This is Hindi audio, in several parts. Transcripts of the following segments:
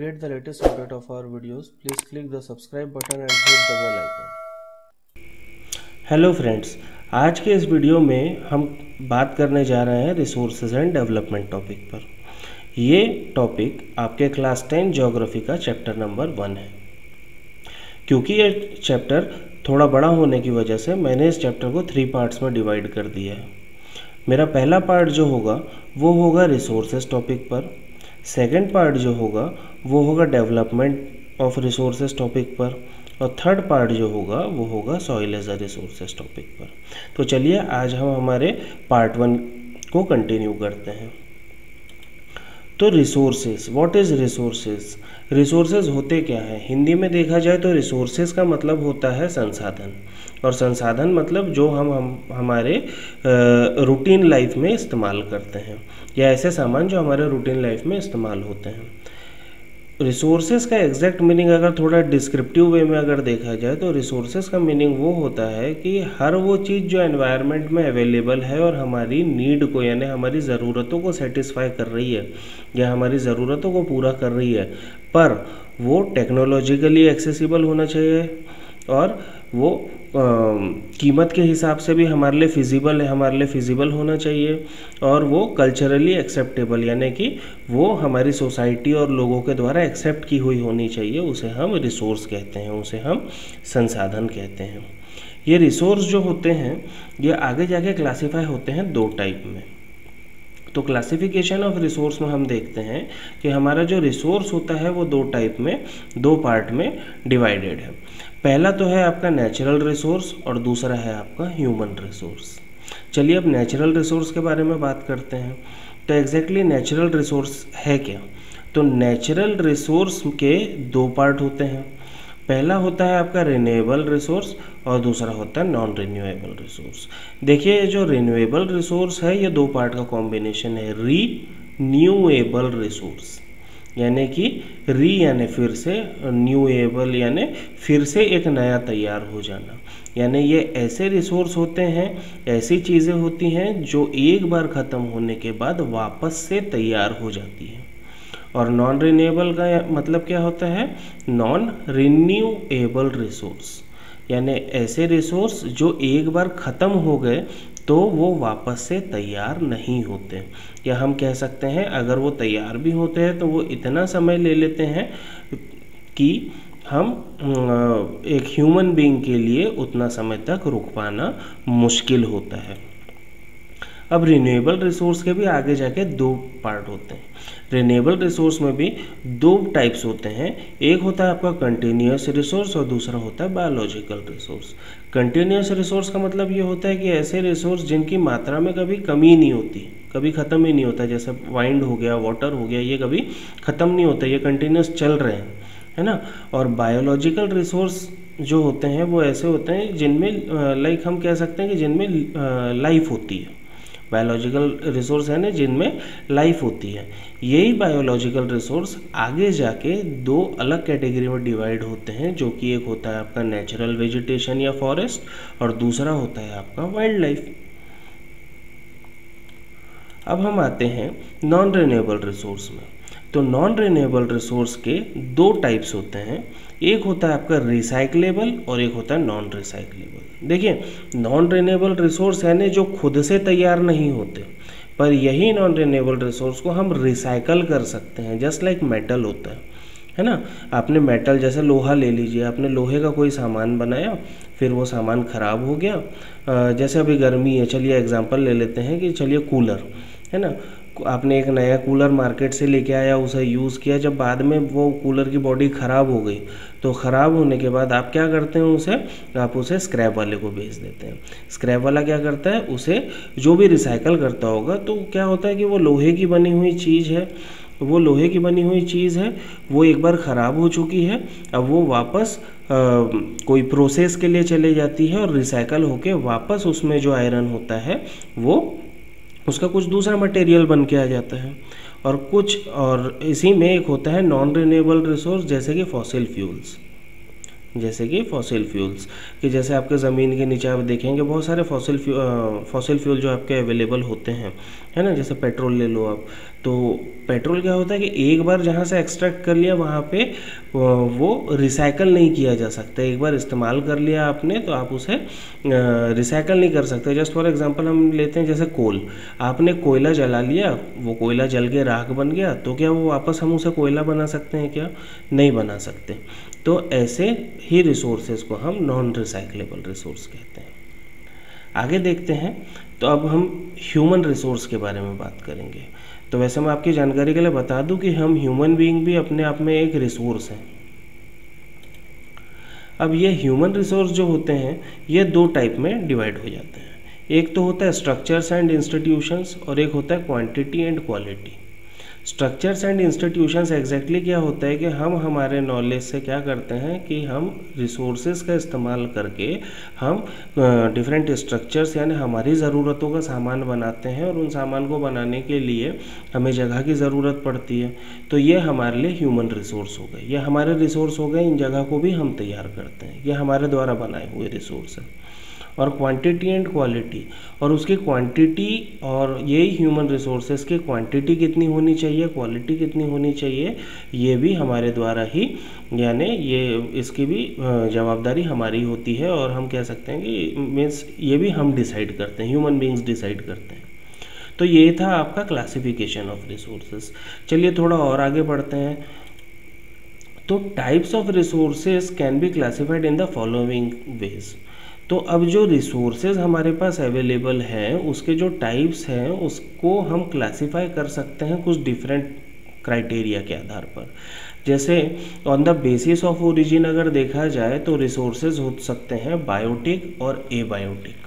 get the latest update of our videos, please click the subscribe button and hit the bell icon. Hello friends, आज के इस वीडियो में हम बात करने जा रहे हैं रिसोर्सेज एंड डेवलपमेंट टॉपिक पर। ये टॉपिक आपके क्लास 10 ज्योग्राफी का चैप्टर नंबर 1 है। क्योंकि ये चैप्टर थोड़ा बड़ा होने की वजह से मैंने इस चैप्टर को 3 पार्ट्स में डिवाइड कर दिया है। मेरा पहला पार्ट जो होगा वो होगा रिसोर्सेज टॉपिक पर, सेकंड पार्ट जो होगा वो होगा डेवलपमेंट ऑफ रिसोर्सेज टॉपिक पर, और थर्ड पार्ट जो होगा वो होगा soil as a resources topic पर। तो चलिए आज हम हमारे पार्ट 1 को कंटिन्यू करते हैं। तो resources, what is resources? Resources होते क्या है? हिंदी में देखा जाए तो रिसोर्सेज का मतलब होता है संसाधन, और संसाधन मतलब जो हम हमारे रूटीन लाइफ में इस्तेमाल करते हैं, या ऐसे सामान जो हमारे रूटीन लाइफ में इस्तेमाल होते हैं। रिसोर्सेज का एग्जैक्ट मीनिंग अगर थोड़ा डिस्क्रिप्टिव वे में अगर देखा जाए तो रिसोर्सेज का मीनिंग वो होता है कि हर वो चीज़ जो एनवायरनमेंट में अवेलेबल है और हमारी नीड को, यानी हमारी ज़रूरतों को सेटिस्फाई कर रही है या हमारी ज़रूरतों को पूरा कर रही है, पर वो टेक्नोलॉजिकली एक्सेसिबल होना चाहिए और वो कीमत के हिसाब से भी हमारे लिए फिजिबल होना चाहिए, और वो कल्चरली एक्सेप्टेबल, यानी कि वो हमारी सोसाइटी और लोगों के द्वारा एक्सेप्ट की हुई होनी चाहिए। उसे हम रिसोर्स कहते हैं, उसे हम संसाधन कहते हैं। ये रिसोर्स जो होते हैं ये आगे जाके क्लासीफाई होते हैं 2 टाइप में। तो क्लासिफिकेशन ऑफ रिसोर्स में हम देखते हैं कि हमारा जो रिसोर्स होता है वो 2 टाइप में, 2 पार्ट में डिवाइडेड है। पहला तो है आपका नेचुरल रिसोर्स और दूसरा है आपका ह्यूमन रिसोर्स। चलिए अब नेचुरल रिसोर्स के बारे में बात करते हैं। तो एग्जैक्टली नेचुरल रिसोर्स है क्या? तो नेचुरल रिसोर्स के 2 पार्ट होते हैं। पहला होता है आपका रिन्यूएबल रिसोर्स और दूसरा होता है नॉन रिन्यूएबल रिसोर्स। देखिए जो रिन्यूएबल रिसोर्स है ये 2 पार्ट का कॉम्बिनेशन है। रीन्यूएबल रिसोर्स यानी कि री यानी फिर से, न्यूएबल यानी फिर से एक नया तैयार हो जाना, यानी ये ऐसे रिसोर्स होते हैं, ऐसी चीज़ें होती हैं जो एक बार ख़त्म होने के बाद वापस से तैयार हो जाती हैं। और नॉन रिन्यूएबल का मतलब क्या होता है? नॉन रिन्यूएबल रिसोर्स, यानी ऐसे रिसोर्स जो एक बार ख़त्म हो गए तो वो वापस से तैयार नहीं होते, या हम कह सकते हैं अगर वो तैयार भी होते हैं तो वो इतना समय ले लेते हैं कि हम एक ह्यूमन बीइंग के लिए उतना समय तक रुक पाना मुश्किल होता है। अब रिन्यूएबल रिसोर्स के भी आगे जाके 2 पार्ट होते हैं। रिन्यूएबल रिसोर्स में भी 2 टाइप्स होते हैं। एक होता है आपका कंटिन्यूस रिसोर्स और दूसरा होता है बायोलॉजिकल रिसोर्स। कंटिन्यूस रिसोर्स का मतलब ये होता है कि ऐसे रिसोर्स जिनकी मात्रा में कभी कमी नहीं होती, कभी ख़त्म ही नहीं होता, जैसे वाइंड हो गया, वाटर हो गया, ये कभी ख़त्म नहीं होता, ये कंटिन्यूस चल रहे हैं, है ना। और बायोलॉजिकल रिसोर्स जो होते हैं वो ऐसे होते हैं जिनमें लाइक हम कह सकते हैं कि जिनमें लाइफ होती है। बायोलॉजिकल रिसोर्स है ना जिनमें लाइफ होती है। यही बायोलॉजिकल रिसोर्स आगे जाके 2 अलग कैटेगरी में डिवाइड होते हैं, जो कि एक होता है आपका नेचुरल वेजिटेशन या फॉरेस्ट और दूसरा होता है आपका वाइल्ड लाइफ। अब हम आते हैं नॉन रिन्यूएबल रिसोर्स में। तो नॉन रिन्यूएबल रिसोर्स के 2 टाइप्स होते हैं। एक होता है आपका रिसाइक्लेबल और एक होता है नॉन रिसाइक्लेबल। देखिए नॉन रिन्यूएबल रिसोर्स यानी जो खुद से तैयार नहीं होते, पर यही नॉन रिन्यूएबल रिसोर्स को हम रिसाइकल कर सकते हैं, जस्ट लाइक मेटल होता है ना। आपने मेटल जैसे लोहा ले लीजिए, आपने लोहे का कोई सामान बनाया, फिर वो सामान ख़राब हो गया। जैसे अभी गर्मी है, चलिए एग्जांपल ले लेते हैं कि चलिए कूलर है ना, आपने एक नया कूलर मार्केट से लेके आया, उसे यूज़ किया, जब बाद में वो कूलर की बॉडी ख़राब हो गई तो ख़राब होने के बाद आप क्या करते हैं, आप उसे स्क्रैप वाले को भेज देते हैं। स्क्रैप वाला क्या करता है, उसे जो भी रिसाइकल करता होगा, तो क्या होता है कि वो लोहे की बनी हुई चीज़ है, वो एक बार ख़राब हो चुकी है, अब वो वापस कोई प्रोसेस के लिए चले जाती है और रिसाइकल होके वापस उसमें जो आयरन होता है वो उसका कुछ दूसरा मटेरियल बन के आ जाता है। और इसी में एक होता है नॉन रिन्यूएबल रिसोर्स, जैसे कि फॉसिल फ्यूल्स। जैसे कि फॉसिल फ्यूल्स, कि जैसे आपके ज़मीन के नीचे आप देखेंगे बहुत सारे फॉसिल फ्यूल जो आपके अवेलेबल होते हैं, है ना। जैसे पेट्रोल ले लो आप, तो पेट्रोल क्या होता है कि एक बार जहाँ से एक्सट्रैक्ट कर लिया वहाँ पे वो रिसाइकल नहीं किया जा सकता। एक बार इस्तेमाल कर लिया आपने तो आप उसे रिसाइकल नहीं कर सकते। जस्ट फॉर एग्जांपल हम लेते हैं जैसे कोल, आपने कोयला जला लिया, वो कोयला जल के राख बन गया, तो क्या वो वापस हम उसे कोयला बना सकते हैं क्या? नहीं बना सकते। तो ऐसे ही रिसोर्सेज को हम नॉन रिसाइक्लेबल रिसोर्स कहते हैं। आगे देखते हैं, तो अब हम ह्यूमन रिसोर्स के बारे में बात करेंगे। तो वैसे मैं आपकी जानकारी के लिए बता दूं कि हम ह्यूमन बीइंग भी अपने आप में एक रिसोर्स हैं। अब ये ह्यूमन रिसोर्स जो होते हैं ये दो टाइप में डिवाइड हो जाते हैं। एक तो होता है स्ट्रक्चर्स एंड इंस्टीट्यूशंस और एक होता है quantity and quality. Structures and institutions exactly क्या होता है कि हम हमारे नॉलेज से क्या करते हैं कि हम रिसोर्सेज का इस्तेमाल करके हम डिफरेंट स्ट्रक्चर्स यानी हमारी ज़रूरतों का सामान बनाते हैं, और उन सामान को बनाने के लिए हमें जगह की ज़रूरत पड़ती है। तो ये हमारे लिए ह्यूमन रिसोर्स हो गए, ये हमारे रिसोर्स हो गए। इन जगह को भी हम तैयार करते हैं, ये हमारे द्वारा बनाए हुए रिसोर्स हैं। और क्वांटिटी एंड क्वालिटी, और उसकी क्वांटिटी, और यही ह्यूमन रिसोर्सेज की क्वांटिटी कितनी होनी चाहिए, क्वालिटी कितनी होनी चाहिए, ये भी हमारे द्वारा ही, यानी ये इसकी भी जवाबदारी हमारी होती है। और हम कह सकते हैं कि मीन्स ये भी हम डिसाइड करते हैं, ह्यूमन बीइंग्स डिसाइड करते हैं। तो ये था आपका क्लासिफिकेशन ऑफ रिसोर्सेज। चलिए थोड़ा और आगे बढ़ते हैं। तो types of resources can be classified in the following ways. तो अब जो रिसोर्सेज हमारे पास अवेलेबल हैं उसके जो टाइप्स हैं उसको हम क्लासिफाई कर सकते हैं कुछ डिफरेंट क्राइटेरिया के आधार पर। जैसे on the basis of origin अगर देखा जाए तो रिसोर्सेज हो सकते हैं बायोटिक और एबायोटिक।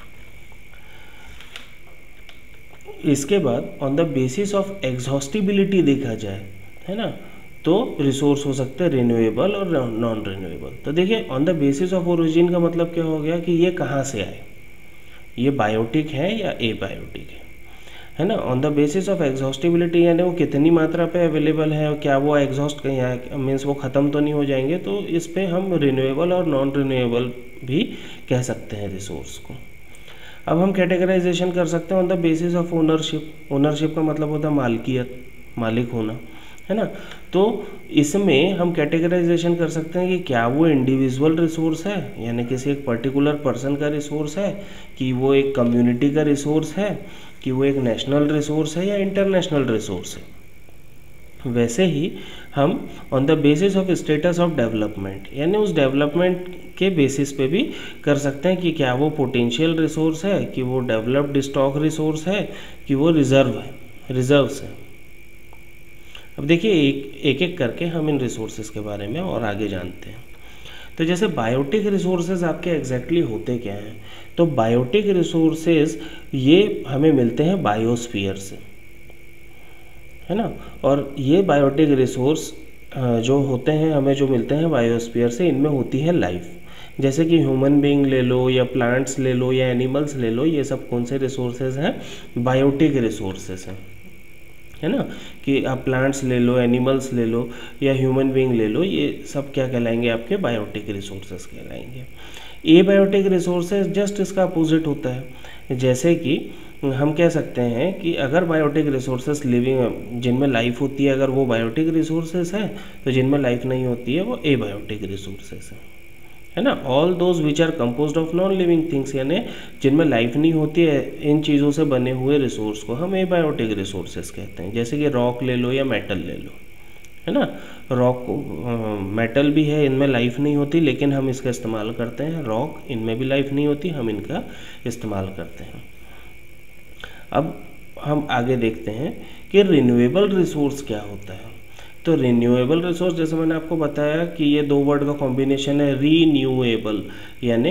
इसके बाद on the basis of exhaustibility देखा जाए, है ना, तो रिसोर्स हो सकते हैं रिन्यूएबल और नॉन रिन्यूएबल। तो देखिए on the basis of origin का मतलब क्या हो गया कि ये कहाँ से आए, ये बायोटिक है या एबायोटिक है ना। On the basis of exhaustibility यानी वो कितनी मात्रा पे अवेलेबल है और क्या वो एग्जॉस्ट कहीं आए, मीन्स वो ख़त्म तो नहीं हो जाएंगे। तो इस पर हम रिन्यूएबल और नॉन रिन्यूएबल भी कह सकते हैं रिसोर्स को। अब हम कैटेगराइजेशन कर सकते हैं on the basis of ownership. Ownership का मतलब होता है मालकियत, मालिक होना, है ना। तो इसमें हम कैटेगराइजेशन कर सकते हैं कि क्या वो इंडिविजुअल रिसोर्स है, यानी किसी एक पर्टिकुलर पर्सन का रिसोर्स है, कि वो एक कम्युनिटी का रिसोर्स है, कि वो एक नेशनल रिसोर्स है या इंटरनेशनल रिसोर्स है। वैसे ही हम on the basis of status of development, यानी उस डेवलपमेंट के बेसिस पे भी कर सकते हैं कि क्या वो पोटेंशियल रिसोर्स है, कि वो डेवलप्ड स्टॉक रिसोर्स है, कि वो रिजर्व्स है। अब देखिए एक एक करके हम इन रिसोर्सेज के बारे में और आगे जानते हैं। तो जैसे बायोटिक रिसोर्सेज आपके एग्जैक्टली होते क्या हैं, तो बायोटिक रिसोर्सेज ये हमें मिलते हैं बायोस्फीयर से, है ना। और ये बायोटिक रिसोर्स जो होते हैं हमें जो मिलते हैं बायोस्फीयर से, इनमें होती है लाइफ। जैसे कि ह्यूमन बीइंग ले लो या प्लांट्स ले लो या एनिमल्स ले लो, ये सब कौन से रिसोर्सेज हैं, बायोटिक रिसोर्सेज हैं, है ना। कि आप प्लांट्स ले लो, एनिमल्स ले लो या ह्यूमन बीइंग ले लो, ये सब क्या कहलाएंगे, आपके बायोटिक रिसोर्सेज कहलाएंगे। एबायोटिक रिसोर्सेज जस्ट इसका अपोजिट होता है। जैसे कि हम कह सकते हैं कि अगर बायोटिक रिसोर्सेज लिविंग जिनमें लाइफ होती है, अगर वो बायोटिक रिसोर्सेज है, तो जिनमें लाइफ नहीं होती है वो एबायोटिक रिसोर्सेज है ना। All those which are composed of non living things, यानी जिनमें लाइफ नहीं होती है, इन चीज़ों से बने हुए रिसोर्स को हम एबायोटिक रिसोर्सेज कहते हैं। जैसे कि रॉक ले लो या मेटल ले लो, है ना। रॉक मेटल भी है, इनमें लाइफ नहीं होती लेकिन हम इसका इस्तेमाल करते हैं। रॉक, इनमें भी लाइफ नहीं होती, हम इनका इस्तेमाल करते हैं। अब हम आगे देखते हैं कि रिन्यूएबल रिसोर्स क्या होता है। तो रिन्यूएबल रिसोर्स, जैसे मैंने आपको बताया कि ये दो वर्ड का कॉम्बिनेशन है, रीन्यूएबल, यानी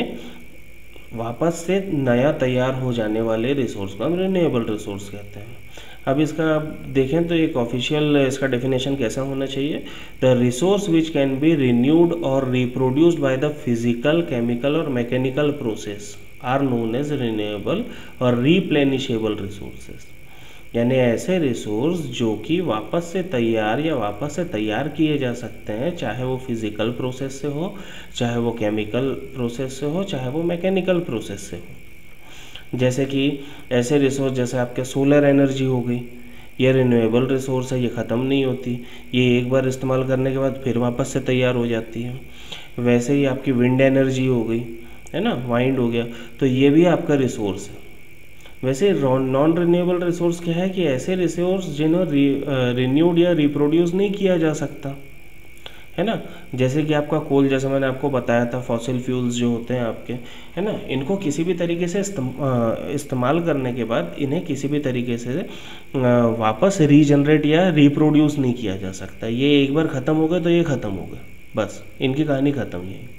वापस से नया तैयार हो जाने वाले रिसोर्स को हम रिन्यूएबल रिसोर्स कहते हैं। अब इसका आप देखें तो एक ऑफिशियल इसका डेफिनेशन कैसा होना चाहिए, the resource which can be renewed और reproduced by the physical, chemical और mechanical process are known as renewable और रिप्लेनिशेबल रिसोर्सेज। यानी ऐसे रिसोर्स जो कि वापस से तैयार या वापस से तैयार किए जा सकते हैं, चाहे वो फिज़िकल प्रोसेस से हो, चाहे वो केमिकल प्रोसेस से हो, चाहे वो मैकेनिकल प्रोसेस से हो। जैसे कि ऐसे रिसोर्स जैसे आपके सोलर एनर्जी हो गई, ये रिन्यूएबल रिसोर्स है, ये ख़त्म नहीं होती, ये एक बार इस्तेमाल करने के बाद फिर वापस से तैयार हो जाती है। वैसे ही आपकी विंड एनर्जी हो गई, है ना, वाइंड हो गया, तो ये भी आपका रिसोर्स है। वैसे नॉन रिन्यूएबल रिसोर्स क्या है कि ऐसे रिसोर्स जिन्हें रिन्यूड या रिप्रोड्यूस नहीं किया जा सकता, है ना। जैसे कि आपका कोल, जैसे मैंने आपको बताया था, फॉसिल फ्यूल्स जो होते हैं आपके, है ना, इनको किसी भी तरीके से इस्तेमाल करने के बाद इन्हें किसी भी तरीके से वापस रीजनरेट या रिप्रोड्यूस नहीं किया जा सकता। ये एक बार ख़त्म हो गए तो ये ख़त्म हो गए, बस इनकी कहानी ख़त्म ही है।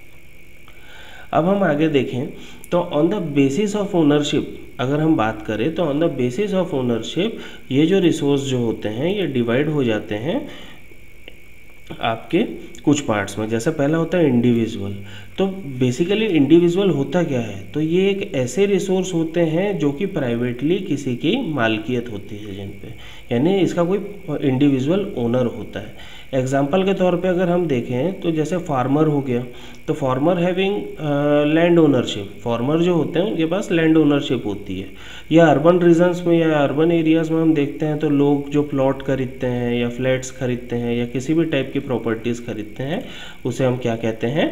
अब हम आगे देखें तो on the basis of ownership अगर हम बात करें तो on the basis of ownership ये जो रिसोर्स जो होते हैं ये डिवाइड हो जाते हैं आपके कुछ पार्ट्स में। जैसे पहला होता है इंडिविजुअल। तो बेसिकली इंडिविजुअल होता क्या है, तो ये एक ऐसे रिसोर्स होते हैं जो कि प्राइवेटली किसी की मालकियत होती है जिन पे, यानी इसका कोई इंडिविजुअल ओनर होता है। एग्जाम्पल के तौर पे अगर हम देखें तो जैसे फार्मर हो गया, तो farmer having land ownership, farmer जो होते हैं उनके पास लैंड ओनरशिप होती है। या अर्बन रीजन्स में या अर्बन एरियाज़ में हम देखते हैं तो लोग जो प्लॉट खरीदते हैं या फ्लैट्स खरीदते हैं या किसी भी टाइप की प्रॉपर्टीज़ खरीदते हैं उसे हम क्या कहते हैं,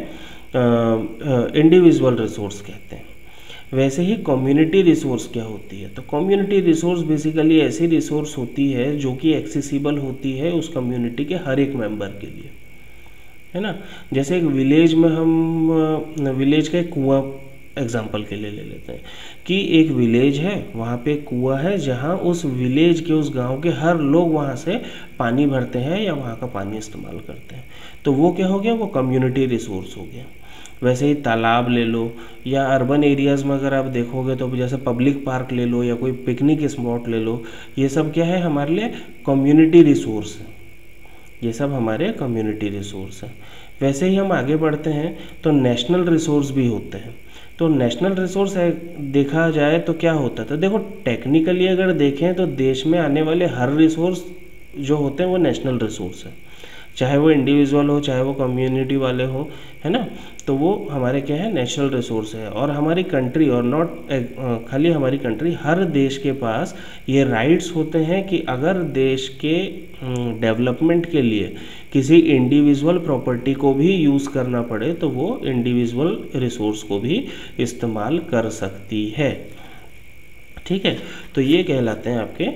इंडिविजुअल रिसोर्स कहते हैं। वैसे ही कम्युनिटी रिसोर्स क्या होती है, तो कम्युनिटी रिसोर्स बेसिकली ऐसी रिसोर्स होती है जो कि एक्सेसिबल होती है उस कम्युनिटी के हर एक मेंबर के लिए, है ना। जैसे एक विलेज में हम विलेज का एक कुआं एग्जाम्पल के लिए ले लेते हैं कि एक विलेज है, वहाँ पे एक कुआं है जहाँ उस विलेज के उस गांव के हर लोग वहाँ से पानी भरते हैं या वहाँ का पानी इस्तेमाल करते हैं, तो वो क्या हो गया, वो कम्युनिटी रिसोर्स हो गया। वैसे ही तालाब ले लो या अर्बन एरियाज़ में अगर आप देखोगे तो जैसे पब्लिक पार्क ले लो या कोई पिकनिक स्पॉट ले लो, ये सब क्या है, हमारे लिए कम्युनिटी रिसोर्स है, ये सब हमारे कम्युनिटी रिसोर्स हैं। वैसे ही हम आगे बढ़ते हैं तो नेशनल रिसोर्स भी होते हैं। तो नेशनल रिसोर्स देखा जाए तो क्या होता है, तो देखो टेक्निकली अगर देखें तो देश में आने वाले हर रिसोर्स जो होते हैं वो नेशनल रिसोर्स है, चाहे वो इंडिविजुअल हो चाहे वो कम्युनिटी वाले हो, है ना। तो वो हमारे क्या है, नेशनल रिसोर्स है। और हमारी कंट्री और नॉट खाली हमारी कंट्री, हर देश के पास ये राइट्स होते हैं कि अगर देश के डेवलपमेंट के लिए किसी इंडिविजुअल प्रॉपर्टी को भी यूज़ करना पड़े तो वो इंडिविजुअल रिसोर्स को भी इस्तेमाल कर सकती है, ठीक है। तो ये कहलाते हैं आपके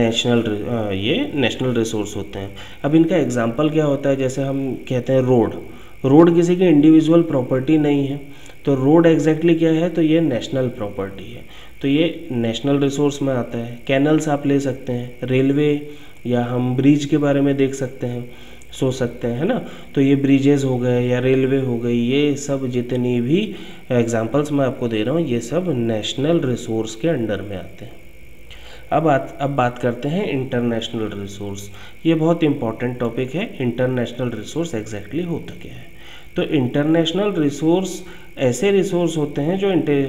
ये नेशनल रिसोर्स होते हैं। अब इनका एग्जांपल क्या होता है, जैसे हम कहते हैं रोड किसी की इंडिविजुअल प्रॉपर्टी नहीं है, तो रोड एग्जैक्टली क्या है, तो ये नेशनल प्रॉपर्टी है, तो ये नेशनल रिसोर्स में आता है। कैनल्स आप ले सकते हैं, रेलवे या हम ब्रिज के बारे में देख सकते हैं, सोच सकते हैं, है ना। तो ये ब्रिजेस हो गए या रेलवे हो गई, ये सब जितनी भी एग्जांपल्स मैं आपको दे रहा हूँ ये सब नेशनल रिसोर्स के अंडर में आते हैं। अब बात करते हैं इंटरनेशनल रिसोर्स। ये बहुत इंपॉर्टेंट टॉपिक है। इंटरनेशनल रिसोर्स एग्जैक्टली होता क्या है, तो इंटरनेशनल रिसोर्स ऐसे रिसोर्स होते हैं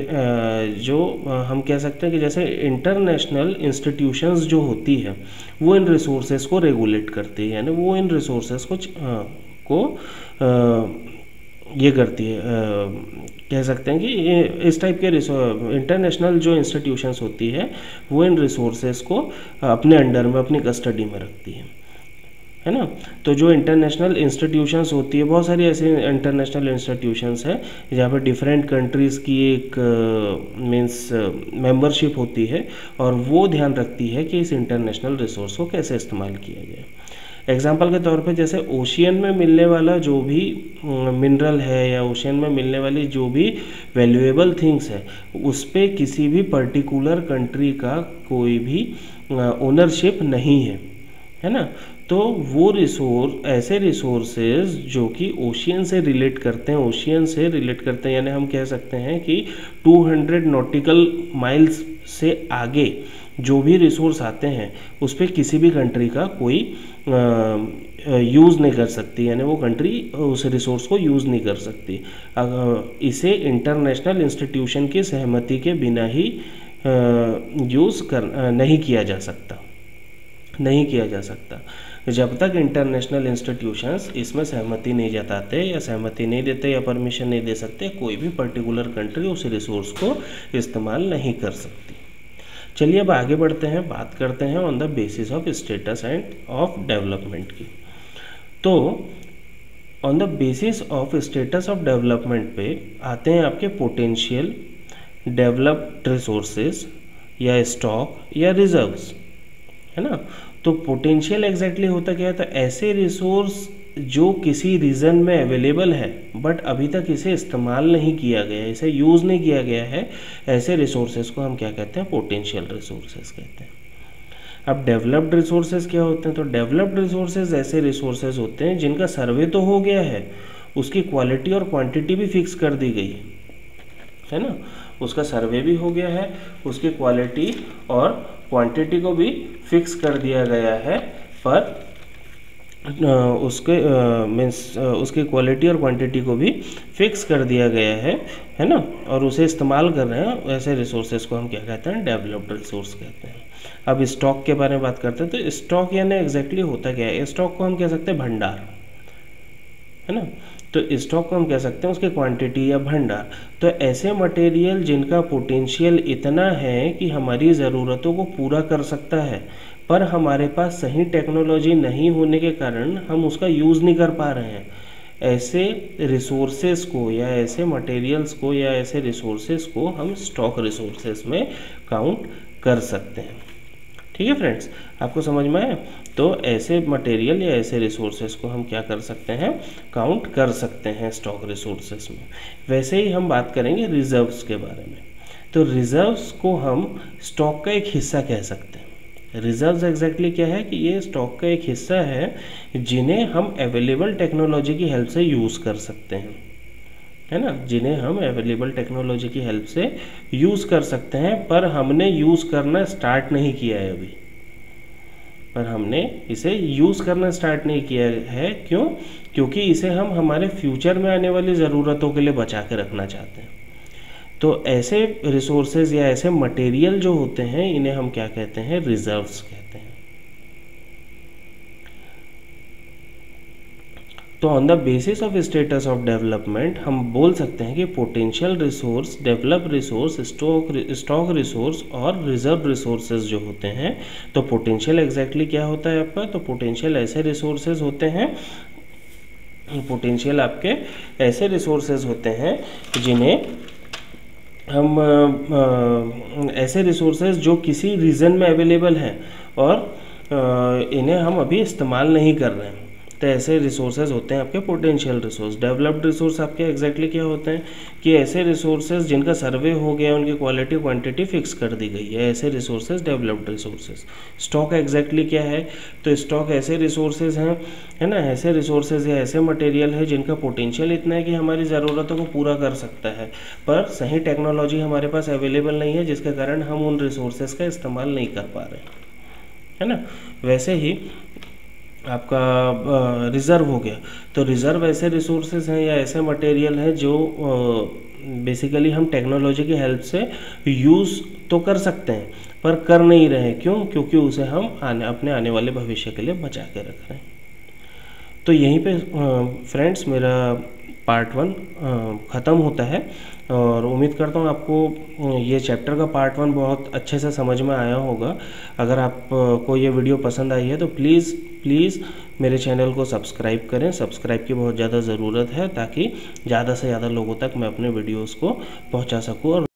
जो हम कह सकते हैं कि जैसे इंटरनेशनल इंस्टीट्यूशंस जो होती है वो इन रिसोर्सेज को रेगुलेट करती है, यानी वो इन रिसोर्सेज को ये करती है, कह सकते हैं कि ये इस टाइप के इंटरनेशनल जो इंस्टीट्यूशंस होती है वो इन रिसोर्सेज को अपने अंडर में, अपनी कस्टडी में रखती है ना। तो जो इंटरनेशनल इंस्टीट्यूशंस होती है, बहुत सारी ऐसे इंटरनेशनल इंस्टीट्यूशंस हैं जहाँ पर डिफरेंट कंट्रीज़ की एक मीन्स मेंबरशिप होती है और वो ध्यान रखती है कि इस इंटरनेशनल रिसोर्स को कैसे इस्तेमाल किया जाए। एग्जाम्पल के तौर पे जैसे ओशियन में मिलने वाला जो भी मिनरल है या ओशियन में मिलने वाली जो भी वैल्यूएबल थिंग्स है उस पर किसी भी पर्टिकुलर कंट्री का कोई भी ओनरशिप नहीं है ना। तो वो ऐसे रिसोर्सेज जो कि ओशियन से रिलेट करते हैं, यानी हम कह सकते हैं कि 200 नॉटिकल माइल्स से आगे जो भी रिसोर्स आते हैं उस पर किसी भी कंट्री का कोई यूज़ नहीं कर सकती, यानी वो कंट्री उस रिसोर्स को यूज़ नहीं कर सकती। इसे इंटरनेशनल इंस्टीट्यूशन की सहमति के बिना ही यूज़ नहीं किया जा सकता जब तक इंटरनेशनल इंस्टीट्यूशंस इसमें सहमति नहीं जताते या सहमति नहीं देते या परमिशन नहीं दे सकते, कोई भी पर्टिकुलर कंट्री उस रिसोर्स को इस्तेमाल नहीं कर सकती। चलिए अब आगे बढ़ते हैं, बात करते हैं on the basis of status and of development की। तो on the basis of status of development पे आते हैं आपके पोटेंशियल, डेवलप्ड रिसोर्सेज या स्टॉक या रिजर्व्स, है ना। तो पोटेंशियल एग्जैक्टली होता क्या है, तो ऐसे रिसोर्स जो किसी रीजन में अवेलेबल है बट अभी तक इसे इस्तेमाल नहीं किया गया, इसे यूज़ नहीं किया गया है, ऐसे रिसोर्सेज को हम क्या कहते हैं, पोटेंशियल रिसोर्सेज कहते हैं। अब डेवलप्ड रिसोर्सेज क्या होते हैं, तो डेवलप्ड रिसोर्सेज ऐसे रिसोर्सेज होते हैं जिनका सर्वे तो हो गया है, उसकी क्वालिटी और क्वांटिटी भी फिक्स कर दी गई है ना, उसका सर्वे भी हो गया है, उसकी क्वालिटी और क्वांटिटी को भी फिक्स कर दिया गया है, पर उसके उसकी क्वालिटी और क्वांटिटी को भी फिक्स कर दिया गया है ना, और उसे इस्तेमाल कर रहे हैं, ऐसे रिसोर्सेज को हम क्या कहते हैं, डेवलप्ड रिसोर्स कहते हैं। अब स्टॉक के बारे में बात करते हैं, तो स्टॉक यानी एग्जैक्टली होता क्या है, स्टॉक को हम कह सकते हैं भंडार, है ना। तो स्टॉक को हम कह सकते हैं उसकी क्वांटिटी या भंडार। तो ऐसे मटेरियल जिनका पोटेंशियल इतना है कि हमारी ज़रूरतों को पूरा कर सकता है, पर हमारे पास सही टेक्नोलॉजी नहीं होने के कारण हम उसका यूज़ नहीं कर पा रहे हैं, ऐसे रिसोर्सेज को या ऐसे मटेरियल्स को या ऐसे रिसोर्सेज को हम स्टॉक रिसोर्सेज में काउंट कर सकते हैं। ठीक है फ्रेंड्स, आपको समझ में आया। तो ऐसे मटेरियल या ऐसे रिसोर्सेज को हम क्या कर सकते हैं, काउंट कर सकते हैं स्टॉक रिसोर्सेज में। वैसे ही हम बात करेंगे रिजर्व्स के बारे में। तो रिजर्व्स को हम स्टॉक का एक हिस्सा कह सकते हैं। रिजर्व्स एग्जैक्टली क्या है कि ये स्टॉक का एक हिस्सा है जिन्हें हम अवेलेबल टेक्नोलॉजी की हेल्प से यूज़ कर सकते हैं, है ना, जिन्हें हम अवेलेबल टेक्नोलॉजी की हेल्प से यूज़ कर सकते हैं, पर हमने यूज़ करना स्टार्ट नहीं किया है अभी, पर हमने इसे यूज़ करना स्टार्ट नहीं किया है। क्यों? क्योंकि इसे हम हमारे फ्यूचर में आने वाली ज़रूरतों के लिए बचा के रखना चाहते हैं। तो ऐसे रिसोर्सेज या ऐसे मटेरियल जो होते हैं इन्हें हम क्या कहते हैं, रिजर्व्स कहते हैं। तो on the basis of status of development हम बोल सकते हैं कि potential resource, developed resource, stock resource और रिजर्व रिसोर्सेज जो होते हैं, तो पोटेंशियल एग्जैक्टली क्या होता है आपका, तो पोटेंशियल ऐसे रिसोर्सेज होते हैं, पोटेंशियल आपके ऐसे रिसोर्सेज होते हैं जिन्हें हम ऐसे रिसोर्सेज जो किसी रीजन में अवेलेबल हैं और इन्हें हम अभी इस्तेमाल नहीं कर रहे हैं, तो ऐसे रिसोर्सेज होते हैं आपके पोटेंशियल रिसोर्स। डेवलप्ड रिसोर्स आपके एग्जैक्टली क्या होते हैं कि ऐसे रिसोर्सेज जिनका सर्वे हो गया, उनकी क्वालिटी क्वांटिटी फिक्स कर दी गई है, ऐसे resources developed resources. Stock exactly क्या है, तो स्टॉक ऐसे रिसोर्सेज हैं, है ना, ऐसे रिसोर्सेज या ऐसे मटेरियल है जिनका पोटेंशियल इतना है कि हमारी ज़रूरतों को पूरा कर सकता है, पर सही टेक्नोलॉजी हमारे पास अवेलेबल नहीं है, जिसके कारण हम उन रिसोर्सेज का इस्तेमाल नहीं कर पा रहे, है ना। वैसे ही आपका रिज़र्व हो गया, तो रिज़र्व ऐसे रिसोर्सेज हैं या ऐसे मटेरियल हैं जो बेसिकली हम टेक्नोलॉजी की हेल्प से यूज़ तो कर सकते हैं पर कर नहीं रहे। क्यों? क्योंकि उसे हम अपने आने वाले भविष्य के लिए बचा के रख रहे हैं। तो यहीं पे फ्रेंड्स मेरा पार्ट 1 ख़त्म होता है और उम्मीद करता हूँ आपको ये चैप्टर का पार्ट 1 बहुत अच्छे से समझ में आया होगा। अगर आपको ये वीडियो पसंद आई है तो प्लीज़ मेरे चैनल को सब्सक्राइब करें। सब्सक्राइब की बहुत ज़्यादा ज़रूरत है ताकि ज़्यादा से ज़्यादा लोगों तक मैं अपने वीडियोस को पहुंचा सकूं और